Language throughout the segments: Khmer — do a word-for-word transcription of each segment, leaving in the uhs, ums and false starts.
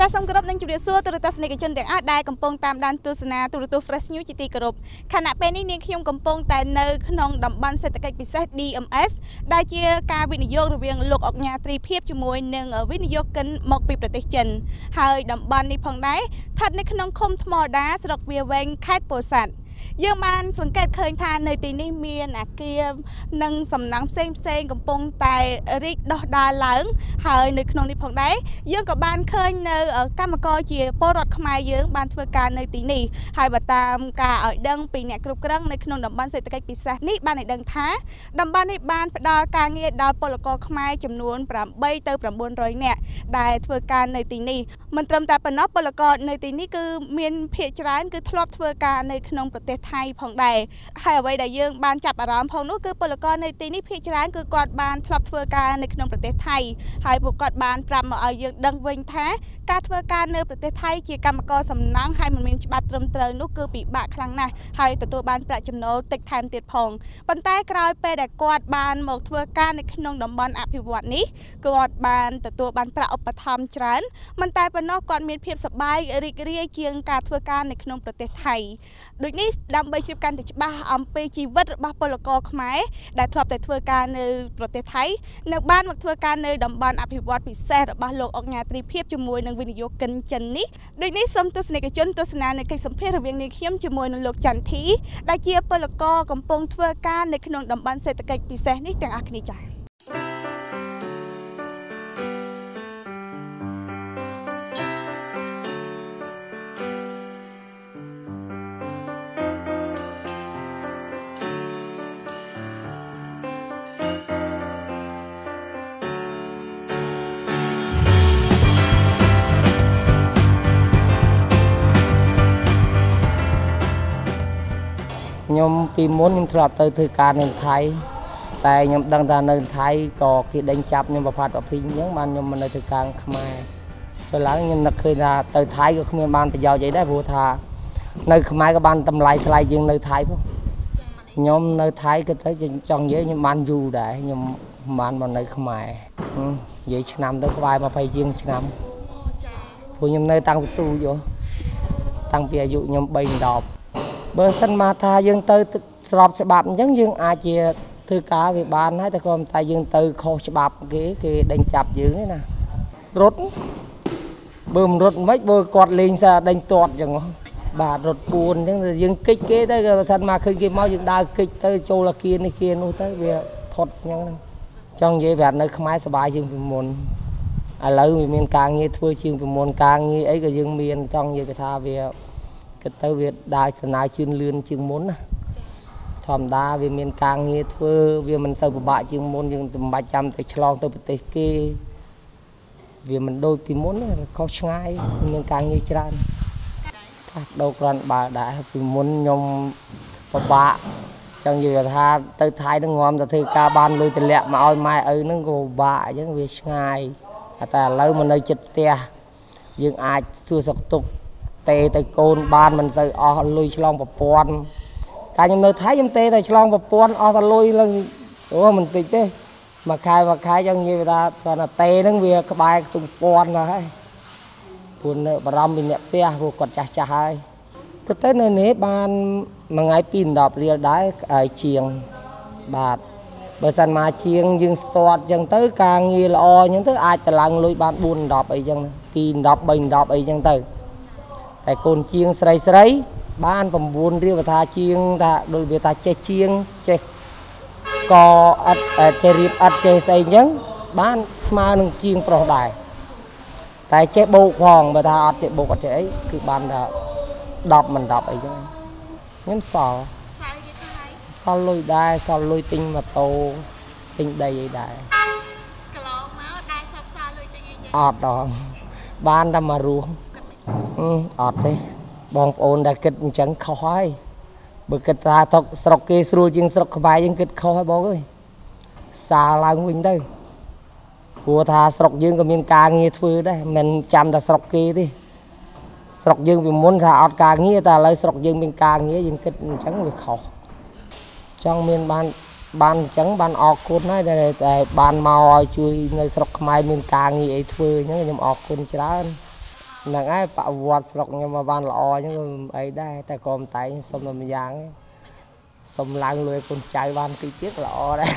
សូមគោរពនឹងជម្រាបសួរទូរទស្សនិកជនទាំងអស់ដែលកំពុងតាមដានទស្សនាទូរទស្សន៍ Fresh News ជាទីគោរពខណៈពេលនេះនាងខ្ញុំកំពុងតែនៅក្នុងតំបន់សេដ្ឋកិច្ចពិសេស D M S ដែលជាការវិនិយោគរវាងលោកអុកញ៉ាត្រីភាពជាមួយនឹងវិនិយោគិនមកពីប្រទេសចិនហើយតំបន់នេះផងដែរស្ថិតនៅក្នុងឃុំថ្មដាស្រុកវាវែងខេត្តពោធិ៍សាត់យើងបានសង្កេតឃើញថានៅទីនេះមានអាគារនិងសំណង់ផ្សេងផ្សេងកំពុងតែរីកដុះដាលឡើងហើយនៅក្នុងនេះផងដែរយើងក៏បានឃើញនៅកម្មករជាពលរដ្ឋខ្មែរយើងបានធ្វើការនៅទីនេះហើយបើតាមការឲ្យដឹងពីអ្នកគ្រប់គ្រងនៅក្នុងតំបន់សេដ្ឋកិច្ចពិសេសនេះបានឲ្យដឹងថាតំបន់នេះបានផ្ដល់ការងារដល់ពលករខ្មែរចំនួនប្រាំបីទៅប្រាំបួនរយនាក់ដែលធ្វើការនៅទីនេះមិនត្រឹមតែប៉ុណ្ណោះពលករនៅទីនេះគឺមានភាគច្រើនគឺធ្លាប់ធ្វើការនៅក្នុងប្រទេសថៃផងដែរហើយអ្វីដែលយើងបានចាប់អារម្មណ៍ផងនោះគឺពលករនៅទីនេះភាគច្រើនគឺគាត់បានធ្លាប់ធ្វើការនៅក្នុងប្រទេសថៃហើយពួកគាត់បានប្រាប់មកឲ្យយើងដឹងវិញថាការធ្វើការនៅប្រទេសថៃជាកម្មករសំណង់ហើយមិនមានច្បាប់ត្រឹមត្រូវនោះគឺពិបាកខ្លាំងណាស់ហើយទទួលបានប្រាក់ចំណូលតិចថែមទៀតផងប៉ុន្តែក្រោយពេលដែលគាត់បានមកធ្វើការនៅក្នុងតំបន់អភិវឌ្ឍនេះគាត់បានទទួលបានប្រាក់ឧបត្ថម្ភច្រើនមិនតែប៉ុណ្ណោះគាត់មានភាពសប្បាយរីករាយជាងការធ្វើការនៅក្នុងប្រទេសថៃដូចនេះដើម្បីជៀបកាន់តែច្បាស់អំពីជីវិតរបស់ពលករខ្មែរដែលធ្លាប់តែធ្វើការនៅប្រទេសថៃនៅបានមកធ្វើការនៅតំបន់អភិវឌ្ឍពិសេសរបស់លោកអុកញ៉ាត្រីភាពជាមួយនឹងវិនិយោគិនចិននេះដូចនេះសូមទស្សនិកជនទស្សនានៅកិច្ចសម្ភាសន៍រវាងនាងខ្ញុំជាមួយនឹងលោកចន្ទធីដែលជាពលករកំពុងធ្វើការនៅក្នុងតំបន់សេដ្ឋកិច្ចពិសេសនេះទាំងអស់គ្នាចា៎ខ្ញុំពីមុនខ្ញុំធ្លាប់ទៅធ្វើការនៅថៃតែខ្ញុំដឹងថានៅថៃក៏គេដេញចាប់ខ្ញុំប្រផាត់ប្រភីអញ្ចឹងបានខ្ញុំមកនៅធ្វើការខ្មែរចុះឡើងខ្ញុំនឹកឃើញថាទៅថៃក៏គ្មានបានប្រយោជន៍អីដែរព្រោះថានៅខ្មែរក៏បានតម្លៃថ្លៃជាងនៅថៃផងខ្ញុំនៅថៃក៏ទៅចង់និយាយខ្ញុំបានយូរដែរខ្ញុំបានមកនៅខ្មែរនិយាយឆ្នាំទៅក្បែរยี่สิบជាងឆ្នាំព្រោះខ្ញុំនៅតាំងពីទូយោតាំងពីអាយុខ្ញុំបីដប់បើសិនមកថាយើងទៅស្របច្បាប់អញ្ចឹងយើងអាចជាធ្វើការវាបានហើយតែក៏តែយើងទៅខុសច្បាប់គេគេដេញចាប់យើងឯណារត់បើមិនរត់មិនបើគាត់លេងសាដេញទាត់អញ្ចឹងបាទរត់ពួនអញ្ចឹងយើងគិចគេទៅបើសិនមកឃើញគេមកយើងដើរគិចទៅចូលអាគារនេះគារនោះទៅវាផុតអញ្ចឹងចង់និយាយប្រាប់នៅខ្មែរសុបាយជាងពីមុនឥឡូវវាមានការងារធ្វើជាងពីមុនការងារអីក៏យើងមានចង់និយាយថាវាគិតទៅវាដើរដំណើរជឿនលឿនជាងមុនណាធម្មតាវាមានការងារធ្វើវាមិនសូវពិបាកជាងមុនយើងមិនបាច់ចាំទៅឆ្លងទៅប្រទេសគេវាមិនដូចពីមុនខុសឆ្ងាយមានការងារច្រើនផ្លាស់ប្ដូរគ្រាន់បើដែរពីមុនខ្ញុំពិបាកចង់និយាយថាទៅថៃនឹងងំទៅធ្វើការបានលុយតម្លាក់មកឲ្យម៉ែឪនឹងក៏ពិបាកអញ្ចឹងវាឆ្ងាយតែឥឡូវមកនៅជិតផ្ទះយើងអាចសួរសុខទុក្ខទេទៅកូនបានមិនសូវអស់លុយឆ្លងប្រព័ន្ធកាលខ្ញុំនៅថៃខ្ញុំទេតែឆ្លងប្រព័ន្ធអស់តែលុយឡើងអូមិនតិចទេមួយខែមួយខែចង់និយាយថាគាត់ថាទេហ្នឹងវាក្បែរខ្ទង់ពាន់ទៅហើយព្រោះនៅបារម្ភពីអ្នកផ្ទះព្រោះគាត់ចាស់ចាស់ហើយទៅទៅនៅនេះបានមួយថ្ងៃពីរដប់រៀលដែរឲ្យជាងបាទបើសិនមកជាងយើងស្ទាត់អញ្ចឹងទៅការងារល្អអញ្ចឹងទៅអាចតឡើងលុយបានbốnដប់អីចឹងពីរដប់បីដប់អីចឹងទៅតែកូនជាងស្រីស្រីបាន៩រៀលថាជាងថាដូចវាថាចេះជាងចេះក៏អត់ចេះរៀបអត់ចេះស្អីអញ្ចឹងបានស្មើនឹងជាងប្រុសដែរតែចេះបោកផងបើថាអត់ចេះបោកអត់ចេះអីគឺបានថាដប់មិនដប់អីចឹងខ្ញុំសល់សល់លុយដែរសល់លុយទិញម៉ូតូទិញដីអីដែរកន្លងមកដែរសល់សល់លុយទិញអីចឹងអត់ដល់បានតែមករស់អត់ទេបងប្អូនដែលគិតអញ្ចឹងខុសហើយបើគិតថាតុកស្រុកគេស្រួលជាងស្រុកខ្មែរយើងគិតខុសហើយបងអើយសាឡើងវិញទៅព្រោះថាស្រុកយើងក៏មានការងារធ្វើដែរមិនចាំតែស្រុកគេទេស្រុកយើងពីមុនថាអត់ការងារតែឥឡូវស្រុកយើងមានការងារយើងគិតអញ្ចឹងវាខុសចង់មានបានបានអញ្ចឹងបានអរគុណហើយតែបានមកឲ្យជួយនៅស្រុកខ្មែរមានការងារអីធ្វើអញ្ចឹងខ្ញុំអរគុណច្រើនហ្នឹងហើយបវត្តស្រុកខ្ញុំមកបានល្អអញ្ចឹងអីដែរតែក៏មិនតែសុំតែម្យ៉ាងសុំឡើងលួយកូនចៅបានទីទៀតល្អដែរ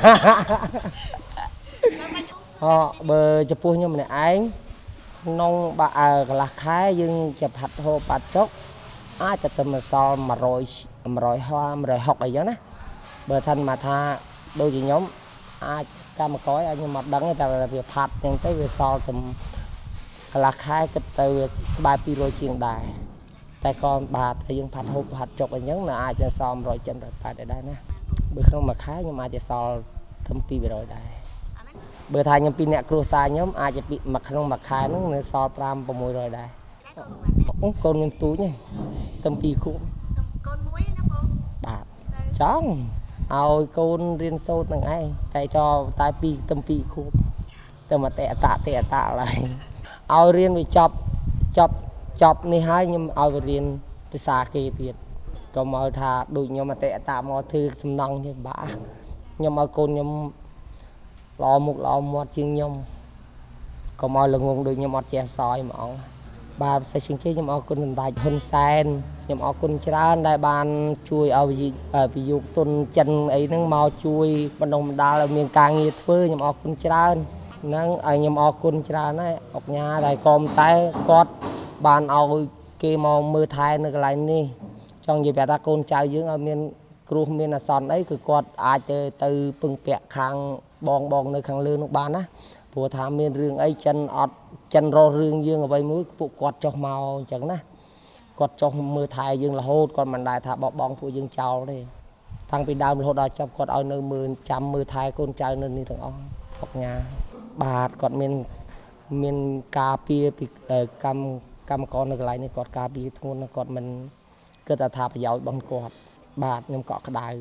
អបើចំពោះខ្ញុំម្នាក់ឯងក្នុងបាក់កន្លះខែយើងចាប់ហាត់ហូបបាត់ចុកអាចจะទៅសល់100 100ហោ160អីចឹងណាបើថាមកថាដូចជាខ្ញុំអាចកម្មករឲ្យខ្ញុំមកដឹងតែវាផាត់ចឹងទៅវាសល់ទៅកន្លះខែគិតទៅវាក្បែរ200ជាងដែរតែក៏បាទយើងផាត់ហូបផាត់ចុកអីចឹងនៅអាចจะសល់100 180ដែរណាបើក្នុងមួយខែខ្ញុំអាចจะសល់ទៅ200ដែរបើថាខ្ញុំពីអ្នកគ្រួសារខ្ញុំអាចจะពីមួយក្នុងមួយខែហ្នឹងនៅសល់5 600ដែរអូកូនខ្ញុំទូចទៅ2ខួបកូនមួយណាបងបាទចង់ឲ្យកូនរៀនសូត្រនឹងឯងតែចោតែពីទៅ2ខួបទៅមកតេអតតេអតឡើយឲ្យរៀនវាចប់ចប់ចប់នេះហើយខ្ញុំឲ្យវារៀនភាសាគេទៀតក៏មកថាដូចខ្ញុំអតេអតមកធ្វើសំណង់ទេបាក់ខ្ញុំឲ្យកូនខ្ញុំល្អមុខល្អមាត់ជាងខ្ញុំក៏មកល្ងងដូចខ្ញុំអត់ចេះសយហ្មងបាទពិសេសជាងគេខ្ញុំអរគុណសម្ដេចហ៊ុនសែនខ្ញុំអរគុណច្រើនដែលបានជួយឲ្យវិយុទុនចិនអីហ្នឹងមកជួយបណ្ដុំបណ្ដាលឲ្យមានការងារធ្វើខ្ញុំអរគុណច្រើនហ្នឹងឲ្យខ្ញុំអរគុណច្រើនហើយអុកញ៉ាដែលក៏តែគាត់បានឲ្យគេមកមើលថែនៅកន្លែងនេះចង់និយាយប្រាប់ថាកូនចៅយើងឲ្យមានគ្រោះមានអាសន្នអីគឺគាត់អាចទៅទៅពឹងពាក់ខាងបងបងនៅខាងលើនោះបានណាព្រោះថាមានរឿងអីចិនអត់ចិនរស់រឿងយើងអ្វីមួយពួកគាត់ចុះមកអញ្ចឹងណាគាត់ចុះមើលថែយើងរហូតគាត់មិនដែលថាបោះបង់ពួកយើងចោលទេតាំងពីដើមរហូតដល់ចប់គាត់ឲ្យនៅមើលចាំមើលថែកូនចៅនៅនេះទាំងអស់អុកញ៉ាបាទគាត់មានមានការពារពីកម្មកម្មករនៅកន្លែងនេះគាត់ការពារធ្ងន់គាត់មិនគិតថាប្រយោជន៍របស់គាត់បាទខ្ញុំកក់ក្ដៅ